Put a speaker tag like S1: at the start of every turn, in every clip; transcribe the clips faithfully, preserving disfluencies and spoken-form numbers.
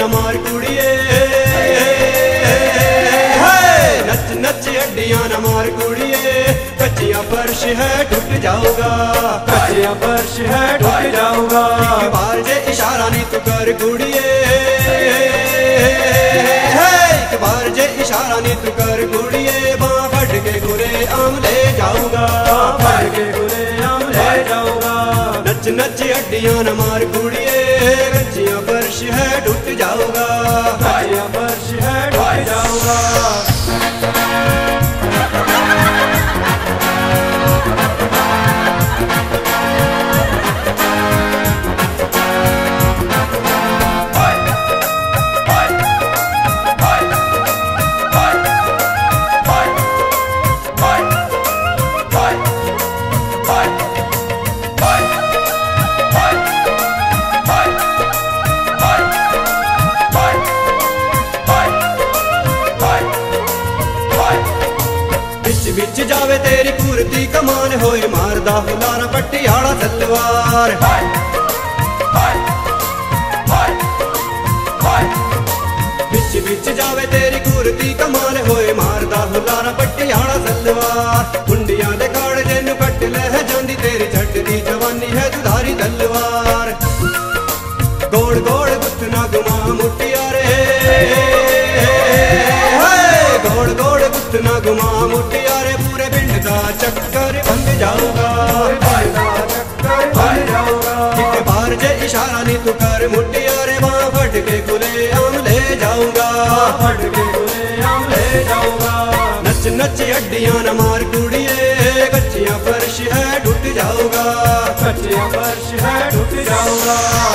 S1: न मार कुड़िए, नच नच हड्डियां न मार कुड़िए। कच्चिया फर्श है टूट जाऊगा,
S2: कच्चिया फर्श है टूट जाऊगा।
S1: एक बार जे इशारा नहीं तू कर कुड़िए, एक बार जे इशारा नहीं तू कर कुड़िए। बाँ फट के खुले आम ले जाऊंगा,
S2: फट के खुले आम ले जाऊंगा।
S1: नच नच हड्डियां न मार कुड़िए, कच्चिया फर्श है टूट जाऊगा,
S2: कच्चिया फर्श है टूट जाऊंगा।
S1: बिच जावे तेरी पूरती कमान होए मारदा हुलारा पटियाला तलवार। बिच बिच जावे तेरी पूरती कमान होए मारदा हुलारा पटियाला तलवार। कुंडियां दे काड़ जेनू कट ले जांदी तेरी छड्डदी जवानी है दुधारी तलवार। गोड़ गोड़ गुत्तना गुमा मुटिया रे, गोड़ गोड़ गुत्तना गुमा मुटिया रे। पूरे पिंड का चक्कर बन जाऊगा,
S2: चक्कर बन जाऊगा।
S1: एक बार जे इशारा नहीं तू कर मुटिया रे, वहाँ फट के खुले आम ले जाऊंगा,
S2: फट के खुले आम ले जाऊंगा।
S1: नच नच हड्डियां न मार कुड़िए, कच्चिया फर्श है टूट जाऊगा,
S2: कच्चिया फर्श है टूट जाऊंगा।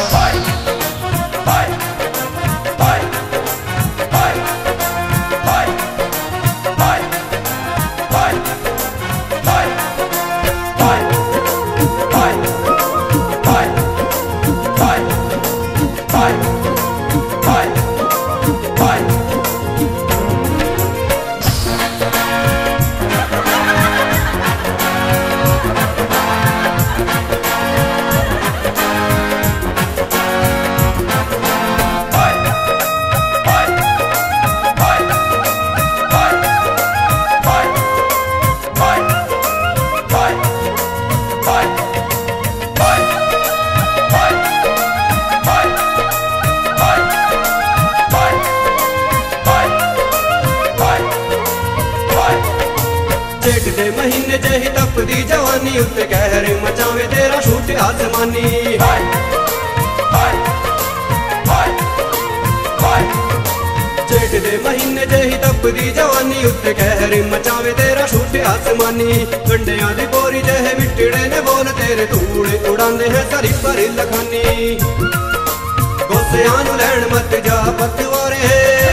S1: जेठ दे महीने जही तपदी जवानी, उत्ते कहर मचावे तेरा शूट आसमानी। जेठ दे महीने जही तपदी जवानी, उत्ते कहर मचावे तेरा शूट आसमानी। कंडियां दी बोरी जहे मिट्टड़े ने बोल तेरे धूड़ उड़ांदे हैं सरी पर लखानी। गोसियां नू लैण मत जा पतवारे,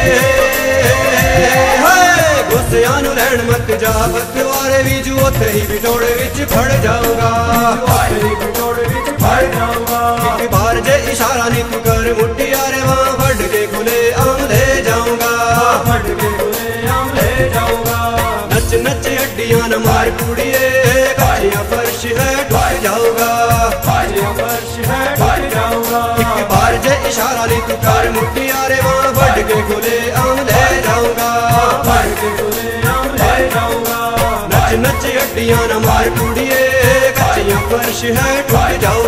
S1: गोसियां नू लैण मत जा पतवारे। बीजू उत्थे ही बिटोड़े विच फड़ जाऊंगा,
S2: बिटोड़े विच फड़ जाऊंगा।
S1: एक बार जे इशारा नहीं तू कर मुटिया रे, वहाँ फट के खुले आम ले जाऊंगा,
S2: फट के खुले आम ले जाऊंगा।
S1: नच नच हड्डियां न मार कुड़िए, कच्चिया फर्श है टूट जाऊंगा,
S2: कच्चिया फर्श है टूट जाऊंगा।
S1: एक बार जे इशारा नहीं तू कर मुटिया रे, वहाँ फट के खुले आम ले जाऊंगा,
S2: फट के खुले आम ले जाऊंगा।
S1: नच नच हड्डियां न मार कुड़िए, कच्चिया फर्श है टूट जाऊंगा।